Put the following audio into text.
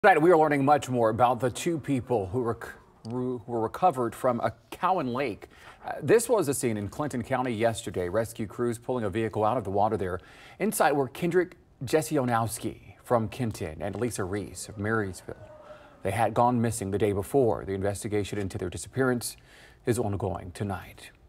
Tonight, we are learning much more about the two people who were recovered from a Cowan Lake. This was a scene in Clinton County yesterday. Rescue crews pulling a vehicle out of the water there. Inside were Kendrick, Jesionowski from Kenton and Lisa Reiss of Marysville. They had gone missing the day before. The investigation into their disappearance is ongoing tonight.